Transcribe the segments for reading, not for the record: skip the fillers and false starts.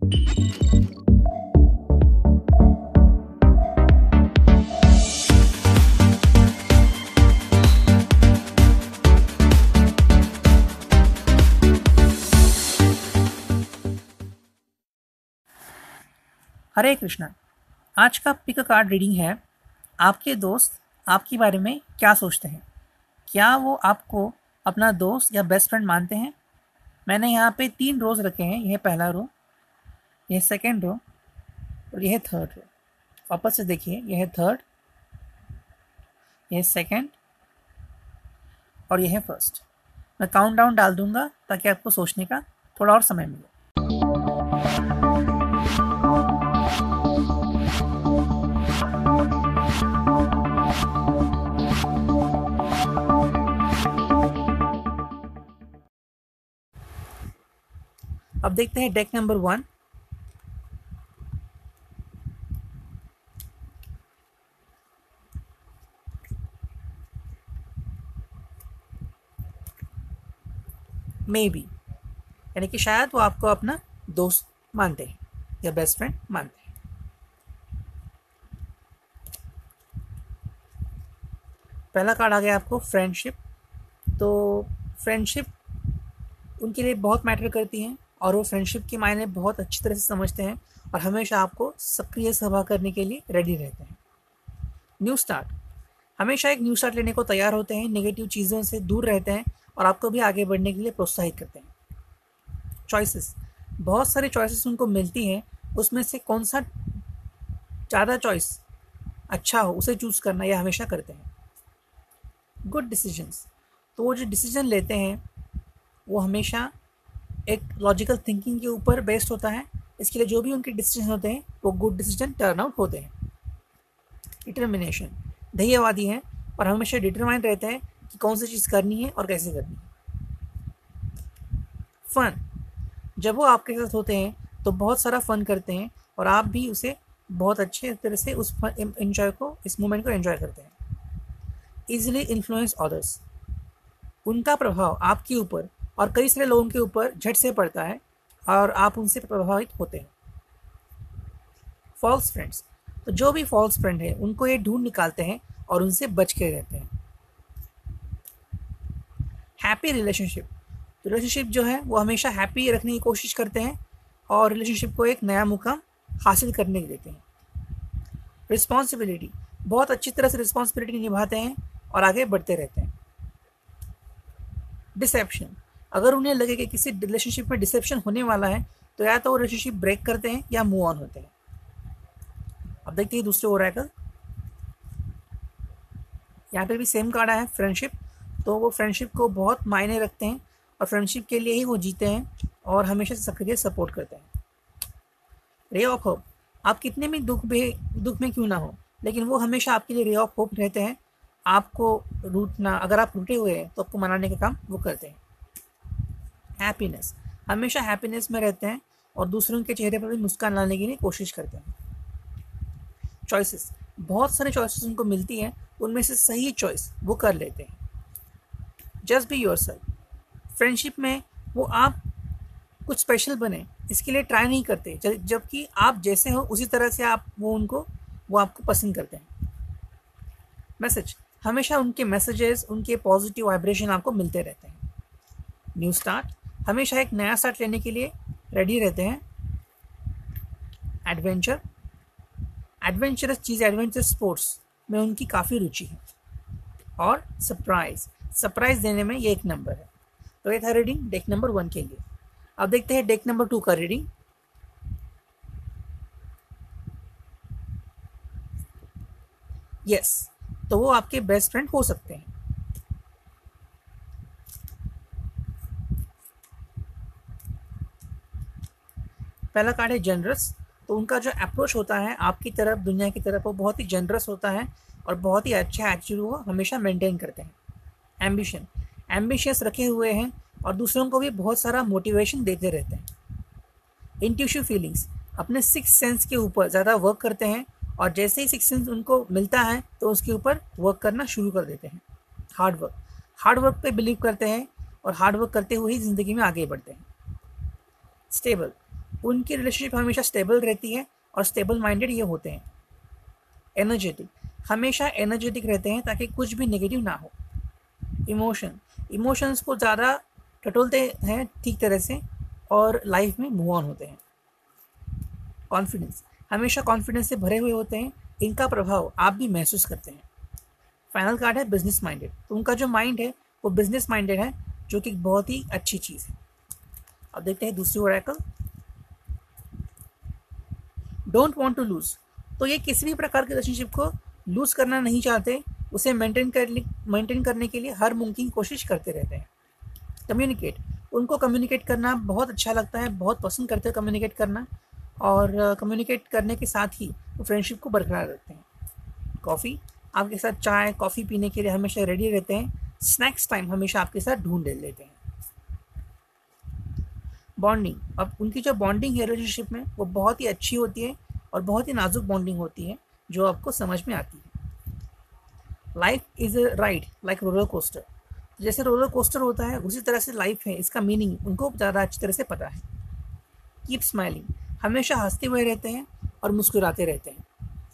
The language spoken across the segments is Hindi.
हरे कृष्णा। आज का पिक कार्ड रीडिंग है। आपके दोस्त आपके बारे में क्या सोचते हैं? क्या वो आपको अपना दोस्त या बेस्ट फ्रेंड मानते हैं? मैंने यहाँ पे 3 रोज रखे हैं। यह पहला रो, यह सेकेंड रो और यह थर्ड रो। वापस से देखिए, यह थर्ड, यह सेकेंड और यह फर्स्ट। मैं काउंटडाउन डाल दूंगा ताकि आपको सोचने का थोड़ा और समय मिले। अब देखते हैं डेक नंबर 1। मे बी, यानी कि शायद वो आपको अपना दोस्त मानते हैं या बेस्ट फ्रेंड मानते हैं। पहला कार्ड आ गया आपको फ्रेंडशिप। तो फ्रेंडशिप उनके लिए बहुत मैटर करती है और वो फ्रेंडशिप के मायने बहुत अच्छी तरह से समझते हैं और हमेशा आपको सक्रिय सभा करने के लिए रेडी रहते हैं। न्यू स्टार्ट, हमेशा एक न्यू स्टार्ट लेने को तैयार होते हैं, नेगेटिव चीज़ों से दूर रहते हैं और आपको भी आगे बढ़ने के लिए प्रोत्साहित करते हैं। चॉइसेस, बहुत सारी चॉइसेस उनको मिलती हैं, उसमें से कौन सा ज़्यादा चॉइस अच्छा हो उसे चूज़ करना यह हमेशा करते हैं। गुड डिसीजंस, तो वो जो डिसीजन लेते हैं वो हमेशा एक लॉजिकल थिंकिंग के ऊपर बेस्ड होता है। इसके लिए जो भी उनके डिसीजन होते हैं वो गुड डिसीजन टर्न आउट होते हैं। डिटर्मिनेशन, ध्येयवादी हैं और हमेशा डिटरमाइन रहते हैं कि कौन सी चीज़ करनी है और कैसे करनी है। फन, जब वो आपके साथ होते हैं तो बहुत सारा फन करते हैं और आप भी उसे बहुत अच्छे तरह से उस इस मोमेंट को एंजॉय करते हैं। ईजिली इन्फ्लुएंस अदर्स, उनका प्रभाव आपके ऊपर और कई सारे लोगों के ऊपर झट से पड़ता है और आप उनसे प्रभावित होते हैं। फॉल्स फ्रेंड्स, तो जो भी फॉल्स फ्रेंड है उनको ये ढूंढ निकालते हैं और उनसे बच के रहते हैं। हैप्पी रिलेशनशिप, रिलेशनशिप जो है वो हमेशा हैप्पी रखने की कोशिश करते हैं और रिलेशनशिप को एक नया मुकाम हासिल करने के देते हैं। रिस्पॉन्सिबिलिटी, बहुत अच्छी तरह से रिस्पॉन्सिबिलिटी निभाते हैं और आगे बढ़ते रहते हैं। डिसेप्शन, अगर उन्हें लगे कि किसी रिलेशनशिप में डिसेप्शन होने वाला है तो या तो वो रिलेशनशिप ब्रेक करते हैं या मूव ऑन होते हैं। अब देखते हैं दूसरे ओरेकल। यहाँ पे भी सेम कार्ड है फ्रेंडशिप। तो वो फ्रेंडशिप को बहुत मायने रखते हैं और फ्रेंडशिप के लिए ही वो जीते हैं और हमेशा सक्रिय सपोर्ट करते हैं। रे ऑफ होप, आप कितने भी दुख में क्यों ना हो लेकिन वो हमेशा आपके लिए रे ऑफ होप रहते हैं। आपको रूठना, अगर आप रूठे हुए हैं तो आपको मनाने का काम वो करते हैं। हैप्पीनेस, हमेशा हैप्पीनेस में रहते हैं और दूसरों के चेहरे पर भी मुस्कान लाने की कोशिश करते हैं। चॉइसेस, बहुत सारे चॉइसेस उनको मिलती हैं, उनमें से सही चॉइस वो कर लेते हैं। जस्ट बी योरसेल्फ, फ्रेंडशिप में वो आप कुछ स्पेशल बने इसके लिए ट्राई नहीं करते, जबकि आप जैसे हो उसी तरह से वो आपको पसंद करते हैं। मैसेज, हमेशा उनके मैसेजेस, उनके पॉजिटिव वाइब्रेशन आपको मिलते रहते हैं। न्यू स्टार्ट, हमेशा एक नया स्टार्ट लेने के लिए रेडी रहते हैं। एडवेंचर, एडवेंचरस चीज़, एडवेंचरस स्पोर्ट्स में उनकी काफ़ी रुचि है। और सरप्राइज देने में ये एक नंबर है। तो ये था रीडिंग डेक नंबर 1 के लिए। अब देखते हैं डेक नंबर 2 का रीडिंग। यस, तो वो आपके बेस्ट फ्रेंड हो सकते हैं। पहला कार्ड है जनरस। तो उनका जो अप्रोच होता है आपकी तरफ, दुनिया की तरफ, वो बहुत ही जनरस होता है और बहुत ही अच्छा एटीट्यूड वो हमेशा मेंटेन करते हैं। एम्बिशन, एम्बिशियस रखे हुए हैं और दूसरों को भी बहुत सारा मोटिवेशन देते रहते हैं। इंट्यूटिव फीलिंग्स, अपने सिक्स सेंस के ऊपर ज़्यादा वर्क करते हैं और जैसे ही सिक्स सेंस उनको मिलता है तो उसके ऊपर वर्क करना शुरू कर देते हैं। हार्ड वर्क पे बिलीव करते हैं और हार्ड वर्क करते हुए ही ज़िंदगी में आगे बढ़ते हैं। स्टेबल, उनकी रिलेशनशिप हमेशा स्टेबल रहती है और स्टेबल माइंडेड ये होते हैं। एनर्जेटिक, हमेशा एनर्जेटिक रहते हैं ताकि कुछ भी नेगेटिव ना हो। इमोशंस को ज़्यादा टटोलते हैं ठीक तरह से और लाइफ में मूव ऑन होते हैं। कॉन्फिडेंस, हमेशा कॉन्फिडेंस से भरे हुए होते हैं, इनका प्रभाव आप भी महसूस करते हैं। फाइनल कार्ड है बिजनेस माइंडेड, तो उनका जो माइंड है वो बिजनेस माइंडेड है, जो कि बहुत ही अच्छी चीज़ है। अब देखते हैं दूसरी oracle, don't want to lose, तो ये किसी भी प्रकार के रिलेशनशिप को लूज करना नहीं चाहते, उसे मेंटेन करने के लिए हर मुमकिन कोशिश करते रहते हैं। कम्युनिकेट, उनको कम्युनिकेट करना बहुत अच्छा लगता है, बहुत पसंद करते हैं कम्युनिकेट करना, और कम्युनिकेट करने के साथ ही वो फ्रेंडशिप को बरकरार रखते हैं। कॉफ़ी, आपके साथ चाय कॉफ़ी पीने के लिए हमेशा रेडी रहते हैं, स्नैक्स टाइम हमेशा आपके साथ ढूंढ लेते हैं। बॉन्डिंग, अब उनकी जो बॉन्डिंग है रिलेशनशिप में वो बहुत ही अच्छी होती है और बहुत ही नाजुक बॉन्डिंग होती है जो आपको समझ में आती है। Life is a ride like roller coaster, जैसे रोलर कोस्टर होता है उसी तरह से लाइफ है, इसका मीनिंग उनको ज़्यादा अच्छी तरह से पता है। कीप स्माइलिंग, हमेशा हंसते हुए रहते हैं और मुस्कुराते रहते हैं।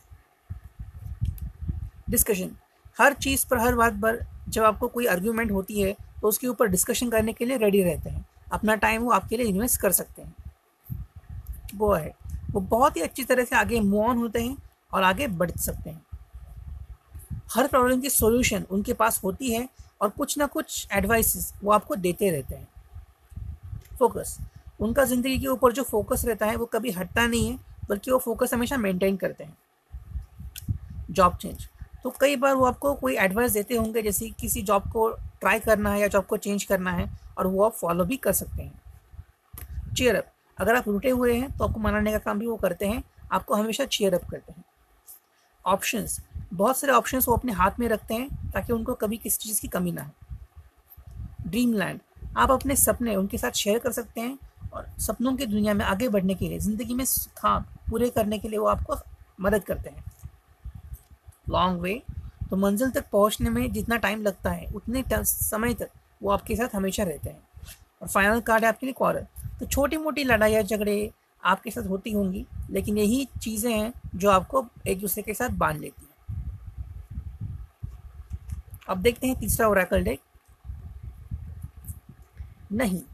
डिस्कशन, हर चीज़ पर हर बात पर जब आपको कोई आर्ग्यूमेंट होती है तो उसके ऊपर डिस्कशन करने के लिए रेडी रहते हैं, अपना टाइम वो आपके लिए इन्वेस्ट कर सकते हैं। वो है, वो बहुत ही अच्छी तरह से आगे मूव ऑन होते हैं और आगे बढ़ सकते हैं। हर प्रॉब्लम की सॉल्यूशन उनके पास होती है और कुछ ना कुछ एडवाइसेस वो आपको देते रहते हैं। फोकस, उनका ज़िंदगी के ऊपर जो फोकस रहता है वो कभी हटता नहीं है, बल्कि वो फोकस हमेशा मेंटेन करते हैं। जॉब चेंज, तो कई बार वो आपको कोई एडवाइस देते होंगे, जैसे किसी जॉब को ट्राई करना है या जॉब को चेंज करना है, और वो आप फॉलो भी कर सकते हैं। चीयर अप, अगर आप रुके हुए हैं तो आपको मनाने का काम भी वो करते हैं, आपको हमेशा चीयर अप करते हैं। ऑप्शंस, बहुत सारे ऑप्शंस वो अपने हाथ में रखते हैं ताकि उनको कभी किसी चीज़ की कमी ना हो। ड्रीम लैंड, आप अपने सपने उनके साथ शेयर कर सकते हैं और सपनों की दुनिया में आगे बढ़ने के लिए, ज़िंदगी में ख्वाब पूरे करने के लिए वो आपको मदद करते हैं। लॉन्ग वे, तो मंजिल तक पहुंचने में जितना टाइम लगता है उतने समय तक वो आपके साथ हमेशा रहते हैं। और फाइनल कार्ड है आपके लिए क्वारल, तो छोटी मोटी लड़ाइयाँ झगड़े आपके साथ होती होंगी, लेकिन यही चीज़ें हैं जो आपको एक दूसरे के साथ बांध लेती हैं। अब देखते हैं तीसरा ओरेकल डेक। नहीं,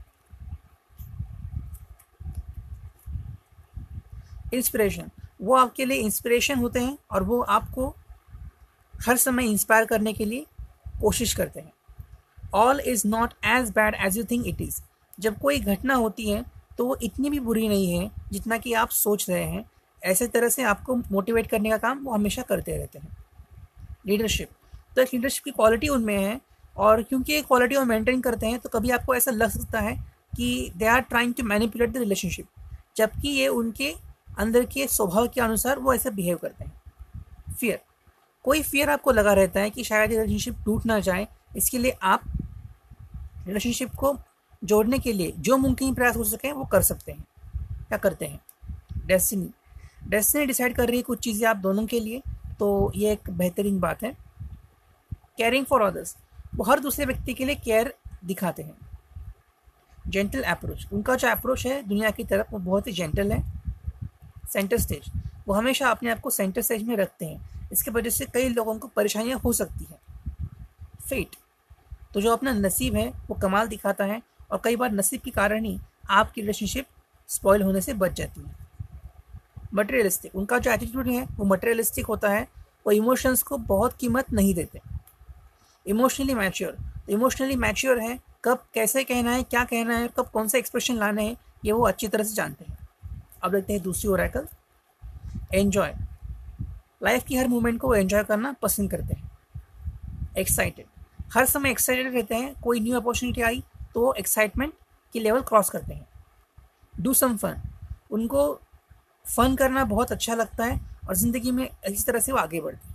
इंस्पिरेशन, वो आपके लिए इंस्पिरेशन होते हैं और वो आपको हर समय इंस्पायर करने के लिए कोशिश करते हैं। All is not as bad as you think it is, जब कोई घटना होती है तो वो इतनी भी बुरी नहीं है जितना कि आप सोच रहे हैं, ऐसे तरह से आपको मोटिवेट करने का काम वो हमेशा करते रहते हैं। लीडरशिप, तो एक लीडरशिप की क्वालिटी उनमें है, और क्योंकि ये क्वालिटी वो मेंटेन करते हैं तो कभी आपको ऐसा लग सकता है कि they are trying to manipulate the relationship, जबकि ये उनके अंदर के स्वभाव के अनुसार वो ऐसे बिहेव करते हैं। फियर, कोई फियर आपको लगा रहता है कि शायद ये रिलेशनशिप टूट ना जाए, इसके लिए आप रिलेशनशिप को जोड़ने के लिए जो मुमकिन प्रयास हो सके वो कर सकते हैं, क्या करते हैं। डेस्टिनी डिसाइड कर रही है कुछ चीज़ें आप दोनों के लिए, तो ये एक बेहतरीन बात है। केयरिंग फॉर अदर्स, वो हर दूसरे व्यक्ति के लिए केयर दिखाते हैं। जेंटल अप्रोच, उनका जो अप्रोच है दुनिया की तरफ वो बहुत ही जेंटल है। सेंटर स्टेज, वो हमेशा अपने आप को सेंटर स्टेज में रखते हैं, इसके वजह से कई लोगों को परेशानियां हो सकती हैं। फेट, तो जो अपना नसीब है वो कमाल दिखाता है और कई बार नसीब के कारण ही आपकी रिलेशनशिप स्पॉइल होने से बच जाती है। मटेरियलिस्टिक, उनका जो एटीट्यूड है वो मटेरियलिस्टिक होता है, वो इमोशंस को बहुत कीमत नहीं देते। इमोशनली मैच्योर, तो इमोशनली मैच्योर है, कब कैसे कहना है, क्या कहना है, कब कौन सा एक्सप्रेशन लाने हैं, ये वो अच्छी तरह से जानते हैं। अब देखते हैं दूसरी ओरेकल। एन्जॉय, लाइफ की हर मोमेंट को वो एंजॉय करना पसंद करते हैं। एक्साइटेड, हर समय एक्साइटेड रहते हैं, कोई न्यू अपॉर्चुनिटी आई तो वो एक्साइटमेंट की लेवल क्रॉस करते हैं। डू सम फन, उनको फन करना बहुत अच्छा लगता है और ज़िंदगी में इसी तरह से वो आगे बढ़ते हैं।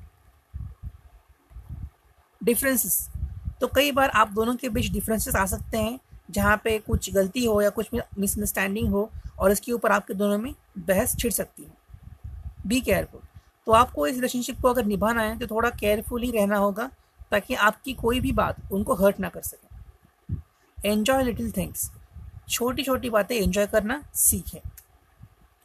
डिफरेंसेस, तो कई बार आप दोनों के बीच डिफरेंसेस आ सकते हैं, जहाँ पे कुछ गलती हो या कुछ मिसअंडरस्टैंडिंग हो और इसके ऊपर आपके दोनों में बहस छिड़ सकती है। बी केयरफुल, तो आपको इस रिलेशनशिप को अगर निभाना है तो थोड़ा केयरफुल ही रहना होगा ताकि आपकी कोई भी बात उनको हर्ट ना कर सके। एन्जॉय लिटिल थिंग्स, छोटी छोटी बातें एंजॉय करना सीखें।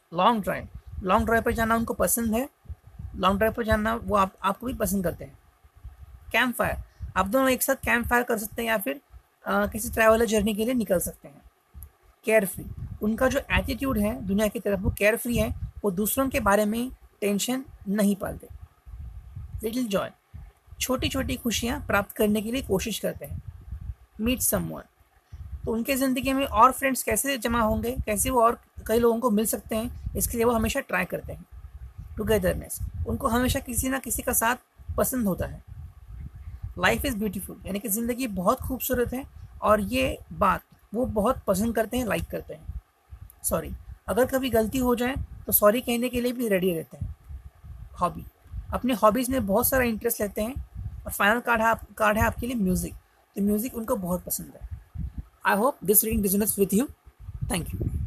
लॉन्ग ड्राइव, लॉन्ग ड्राइव पर जाना उनको पसंद है, लॉन्ग ड्राइव पर जाना वो आपको भी पसंद करते हैं। कैंप फायर, आप दोनों एक साथ कैंप फायर कर सकते हैं या फिर किसी ट्रैवलर जर्नी के लिए निकल सकते हैं। केयर फ्री, उनका जो एटीट्यूड है दुनिया की तरफ वो केयर फ्री है, वो दूसरों के बारे में टेंशन नहीं पालते। लिटिल जॉय, छोटी छोटी खुशियाँ प्राप्त करने के लिए कोशिश करते हैं। मीट समवन, तो उनके ज़िंदगी में और फ्रेंड्स कैसे जमा होंगे, कैसे वो और कई लोगों को मिल सकते हैं, इसके लिए वो हमेशा ट्राई करते हैं। टुगेदरनेस, उनको हमेशा किसी ना किसी का साथ पसंद होता है। लाइफ इज़ ब्यूटीफुल, यानी कि ज़िंदगी बहुत खूबसूरत है और ये बात वो बहुत पसंद करते हैं, लाइक करते हैं। सॉरी, अगर कभी गलती हो जाए तो सॉरी कहने के लिए भी रेडी रहते हैं। हॉबी, अपने हॉबीज़ में बहुत सारा इंटरेस्ट लेते हैं। और फाइनल कार्ड है आपके लिए म्यूज़िक, तो म्यूज़िक उनको बहुत पसंद है। I hope this reading resonates with you. Thank you.